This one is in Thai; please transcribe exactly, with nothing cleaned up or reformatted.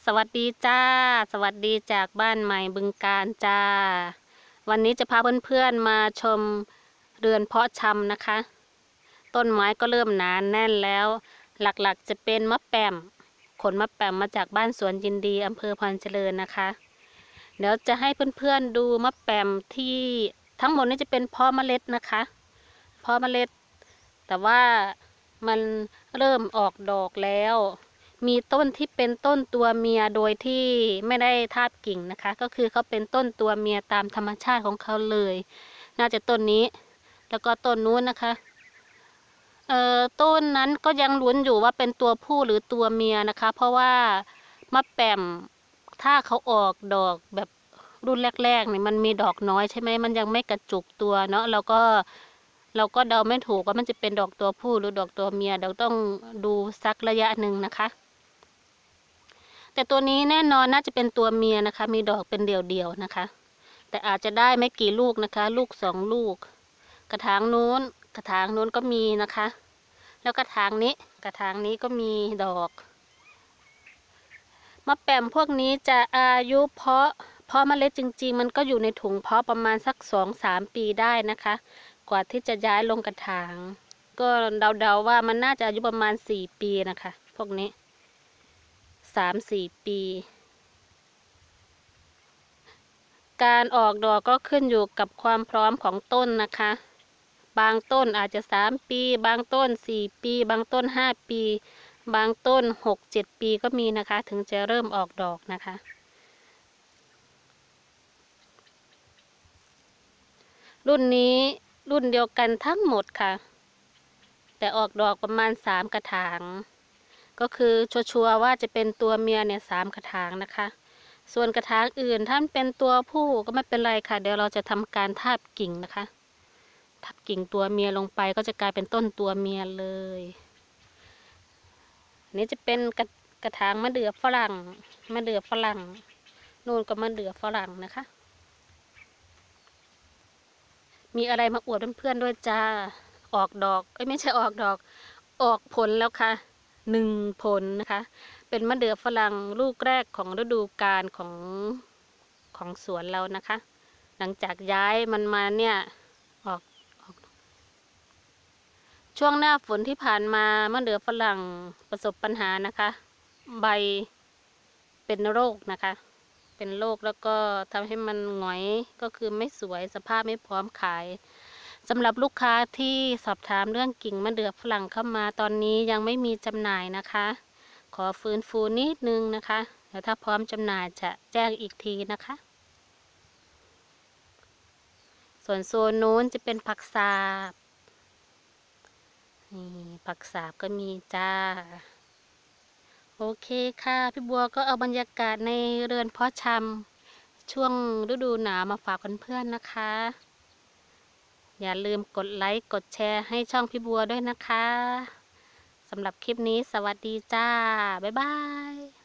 สวัสดีจ้าสวัสดีจากบ้านใหม่บึงกาฬจ้าวันนี้จะพาเพื่อนๆมาชมเรือนเพาะชำนะคะต้นไม้ก็เริ่มหนาแน่นแล้วหลักๆจะเป็นมะแป่มขนมะแป่มมาจากบ้านสวนยินดีอำเภอพรเจริญนะคะเดี๋ยวจะให้เพื่อนๆดูมะแป่มที่ทั้งหมดนี้จะเป็นเพาะเมล็ดนะคะเพาะเมล็ดแต่ว่ามันเริ่มออกดอกแล้วมีต้นที่เป็นต้นตัวเมียโดยที่ไม่ได้ทาบกิ่งนะคะก็คือเขาเป็นต้นตัวเมียตามธรรมชาติของเขาเลยน่าจะต้นนี้แล้วก็ต้นนู้นนะคะเอ่อต้นนั้นก็ยังลุ้นอยู่ว่าเป็นตัวผู้หรือตัวเมียนะคะเพราะว่ามะแป่มถ้าเขาออกดอกแบบรุ่นแรกๆเนี่ยมันมีดอกน้อยใช่ไหมมันยังไม่กระจุกตัวเนาะเราก็เราก็เดาไม่ถูกว่ามันจะเป็นดอกตัวผู้หรือดอกตัวเมียเราต้องดูสักระยะหนึ่งนะคะแต่ตัวนี้แน่นอนน่าจะเป็นตัวเมียนะคะมีดอกเป็นเดี่ยวๆนะคะแต่อาจจะได้ไม่กี่ลูกนะคะลูกสองลูกกระถางนู้นกระถางนู้นก็มีนะคะแล้วกระถางนี้กระถางนี้ก็มีดอกมะแป่มพวกนี้จะอายุเพาะเพาะเมล็ดจริงๆมันก็อยู่ในถุงเพาะประมาณสักสองสามปีได้นะคะกว่าที่จะย้ายลงกระถางก็เดาๆว่ามันน่าจะอายุประมาณสี่ปีนะคะพวกนี้สามสี่ปีการออกดอกก็ขึ้นอยู่กับความพร้อมของต้นนะคะบางต้นอาจจะสามปีบางต้นสี่ปีบางต้นห้าปีบางต้นหกเจ็ดปีก็มีนะคะถึงจะเริ่มออกดอกนะคะรุ่นนี้รุ่นเดียวกันทั้งหมดค่ะแต่ออกดอกประมาณสามกระถางก็คือชัวร์ๆว่าจะเป็นตัวเมียเนี่ยสามกระถางนะคะส่วนกระถางอื่นถ้าเป็นตัวผู้ก็ไม่เป็นไรค่ะเดี๋ยวเราจะทำการทาบกิ่งนะคะทาบกิ่งตัวเมียลงไปก็จะกลายเป็นต้นตัวเมียเลยนี่จะเป็นกระกระถางมะเดื่อฝรั่งมะเดื่อฝรั่งนู่นก็มะเดื่อฝรั่งนะคะมีอะไรมาอวดเพื่อนๆด้วยจ้าออกดอกเอ้ยไม่ใช่ออกดอกออกผลแล้วค่ะหนึ่งผลนะคะเป็นมะเดื่อฝรั่งลูกแรกของฤดูกาลของของสวนเรานะคะหลังจากย้ายมันมาเนี่ยออกออกช่วงหน้าฝนที่ผ่านมามะเดื่อฝรั่งประสบปัญหานะคะใบเป็นโรคนะคะเป็นโรคแล้วก็ทำให้มันหงอยก็คือไม่สวยสภาพไม่พร้อมขายสำหรับลูกค้าที่สอบถามเรื่องกิ่งมะเดื่อฝรั่งเข้ามาตอนนี้ยังไม่มีจำหน่ายนะคะขอฟื้นฟูนิดนึงนะคะเดี๋ยวถ้าพร้อมจำหน่ายจะแจ้งอีกทีนะคะส่วนโซนนู้นจะเป็นผักสาบนี่ผักสาบก็มีจ้าโอเคค่ะพี่บัวก็เอาบรรยากาศในเรือนเพาะชำช่วงฤดูหนาวมาฝากเพื่อนๆนะคะอย่าลืมกดไลค์กดแชร์ให้ช่องพี่บัวด้วยนะคะสำหรับคลิปนี้สวัสดีจ้าบ๊ายบาย